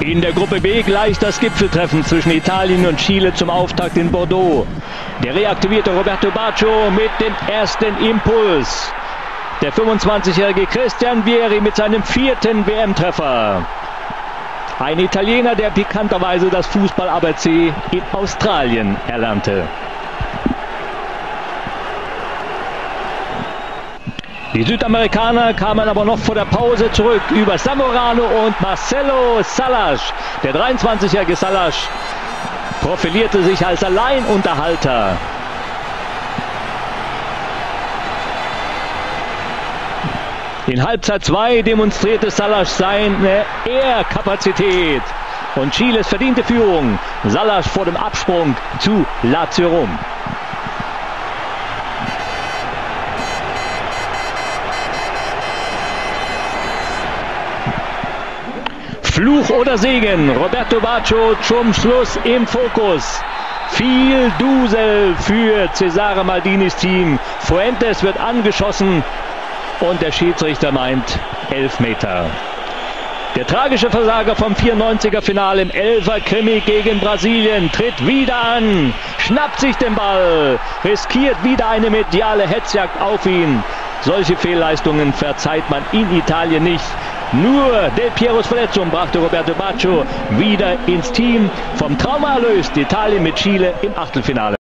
In der Gruppe B gleich das Gipfeltreffen zwischen Italien und Chile zum Auftakt in Bordeaux. Der reaktivierte Roberto Baggio mit dem ersten Impuls. Der 25-jährige Christian Vieri mit seinem 4. WM-Treffer. Ein Italiener, der pikanterweise das Fußball-ABC in Australien erlernte. Die Südamerikaner kamen aber noch vor der Pause zurück über Zamorano und Marcelo Salas. Der 23-jährige Salas profilierte sich als Alleinunterhalter. In Halbzeit 2 demonstrierte Salas seine Ehrkapazität und Chiles verdiente Führung. Salas vor dem Absprung zu Lazio Rom. Fluch oder Segen, Roberto Baggio zum Schluss im Fokus. Viel Dusel für Cesare Maldinis Team. Fuentes wird angeschossen und der Schiedsrichter meint Elfmeter. Der tragische Versager vom 94er Finale im Elfer-Krimi gegen Brasilien tritt wieder an, schnappt sich den Ball, riskiert wieder eine mediale Hetzjagd auf ihn. Solche Fehlleistungen verzeiht man in Italien nicht. Nur Del Pieros Verletzung brachte Roberto Baggio wieder ins Team. Vom Trauma erlöst Italien mit Chile im Achtelfinale.